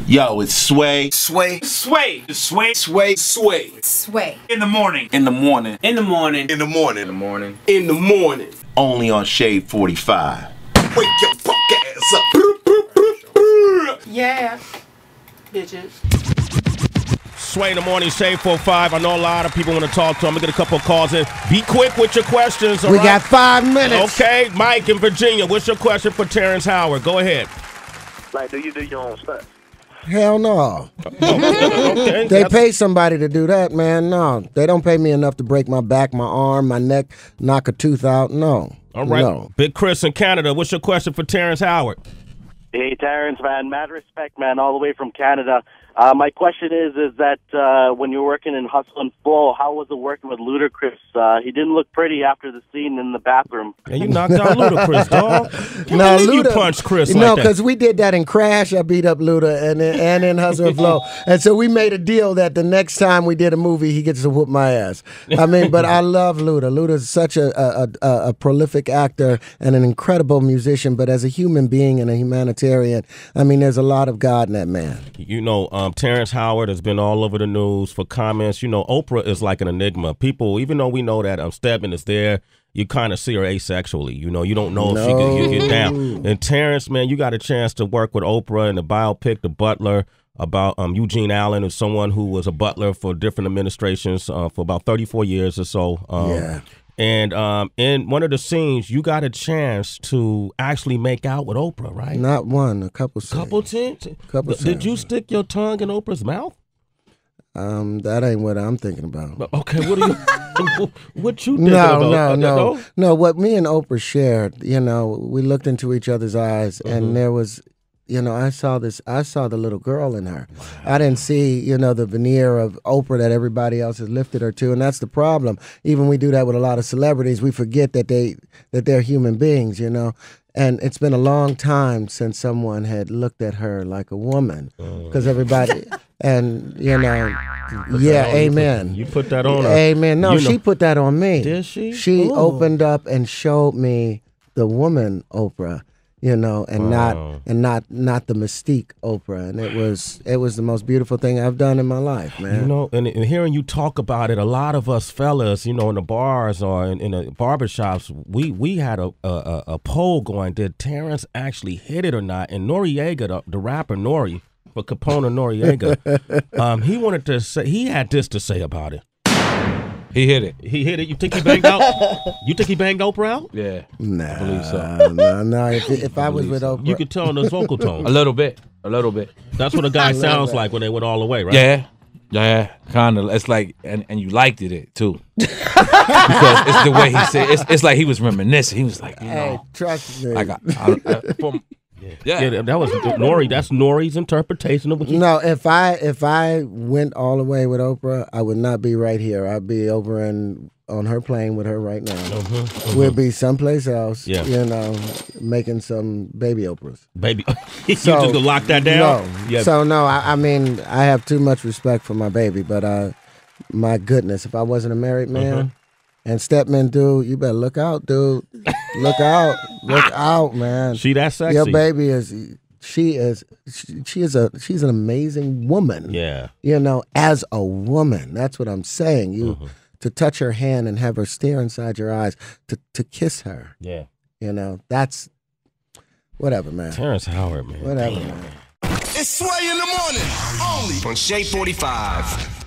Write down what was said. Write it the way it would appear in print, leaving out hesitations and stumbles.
Yo, it's Sway. Sway. Sway. Sway. Sway. Sway. Sway. In the morning. In the morning. In the morning. In the morning. In the morning. In the morning. Only on Shade 45. Wake your fuck ass up. Yeah. Bitches. Sway in the morning, Shade 45. I know a lot of people want to talk to. I'm going to get a couple of calls in. Be quick with your questions. We got 5 minutes. Okay, Mike in Virginia, what's your question for Terrence Howard? Go ahead. Like, do you do your own stuff? Hell no. Okay. They pay somebody to do that, man. No, they don't pay me enough to break my back, my arm, my neck, knock a tooth out. No. All right. No. Big Chris in Canada, what's your question for Terrence Howard? Hey, Terrence, man. Mad respect, man, all the way from Canada. My question is that when you're working in Hustle and Flow, how was it working with Ludacris? He didn't look pretty after the scene in the bathroom. Yeah, you knocked out Ludacris, dog. No, You punched Chris No, like that. because we did that in Crash. I beat up Luda and in Hustle and Flow. And so we made a deal that the next time we did a movie, he gets to whoop my ass. I mean, but I love Luda. Luda's such a prolific actor and an incredible musician, but as a human being and a humanitarian, I mean, there's a lot of God in that man. You know, Terrence Howard has been all over the news for comments. You know, Oprah is like an enigma. People, even though we know that Stedman is there, you kind of see her asexually. You know, you don't know if she could get down. And Terrence, man, you got a chance to work with Oprah in the biopic, The Butler, about Eugene Allen, who's someone who was a butler for different administrations for about 34 years or so. Yeah. And in one of the scenes, you got a chance to actually make out with Oprah, right? Not one, a couple scenes. Couple times? Couple Did you scenes. stick your tongue in Oprah's mouth? That ain't what I'm thinking about. Okay, what are you? What you thinking about? No. What me and Oprah shared, you know, we looked into each other's eyes, and there was, you know, I saw the little girl in her. Wow. I didn't see, you know, the veneer of Oprah that everybody else has lifted her to, and that's the problem. Even we do that with a lot of celebrities. We forget that they're human beings, you know. And it's been a long time since someone had looked at her like a woman, because everybody, and you know, yeah, amen. You put that on her. Amen. No, You she know- put that on me. Did she? She Ooh. opened up and showed me the woman Oprah, you know, and Wow. not the mystique Oprah, and it was the most beautiful thing I've done in my life, man. You know, and hearing you talk about it, a lot of us fellas, you know, in the bars or in the barbershops, we had a poll going, did Terrence actually hit it or not? And Noriega, the rapper Nori, for Capone Noriega, he wanted to say, he had this to say about it. He hit it. He hit it. You think he banged out? You think he banged Oprah out? Yeah. Nah, I believe so. no. If I was with Oprah, You could tell in his vocal tone. A little bit. That's what a guy sounds like when they went all the way, right? Yeah. Yeah. Kind of. It's like, and you liked it too. Because it's the way he said it's like he was reminiscing. He was like, you hey, know. trust me. Like, Yeah, that was Nori. That's Nori's interpretation of what you. No, if I went all the way with Oprah, I would not be right here. I'd be over on her plane with her right now. We'll be someplace else, Yeah. you know, making some baby Oprahs. Baby, you just gonna lock that down? No. Yeah. So, no, I mean, I have too much respect for my baby, but my goodness, if I wasn't a married man, and Stepman, dude, you better look out, dude. Look out. Look out, man. She that sexy? Your baby she's an amazing woman. Yeah. You know, as a woman. That's what I'm saying. To touch her hand and have her stare inside your eyes, to kiss her. Yeah. You know, that's whatever, man. Terrence Howard, man. Whatever, man. It's Sway in the morning. Only on Shade 45.